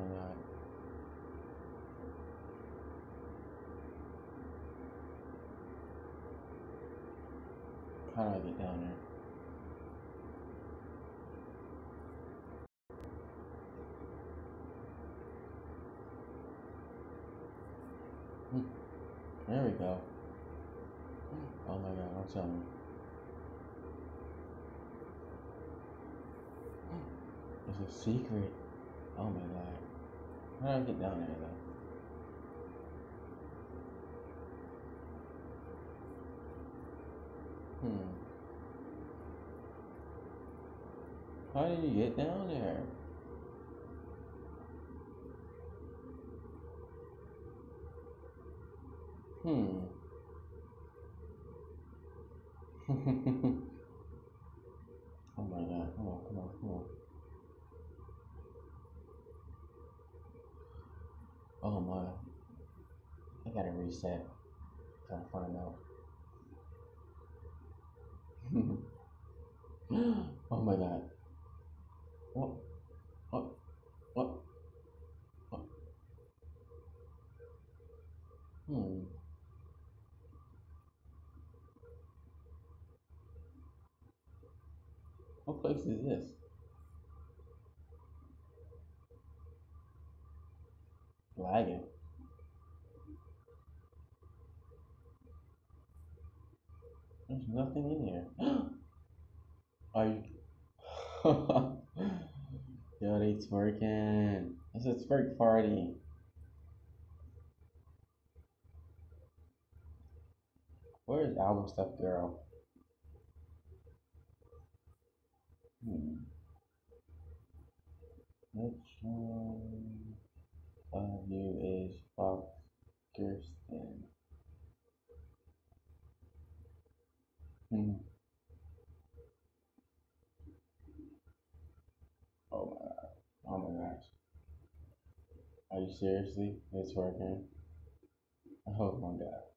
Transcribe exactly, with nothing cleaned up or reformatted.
my god. How do I get down there? Hmm. There we go. Oh my god, I'm telling you. It's a secret. Oh my god. How do I get down there though? Hmm. How did you get down there? Hmm. Oh my god. Come on, come on, come on. Oh my. I gotta reset. Trying to find out. Oh my god. What? What? What? What? Hmm. What place is this? Lagging. There's nothing in here. Are you? Yo, they twerking. It's a twerk party. Where's album stuff, girl? Hmm. Which one of you is Fox Kirsten? Hmm. Oh my god. Oh my gosh. Are you seriously? It's working. Oh my god.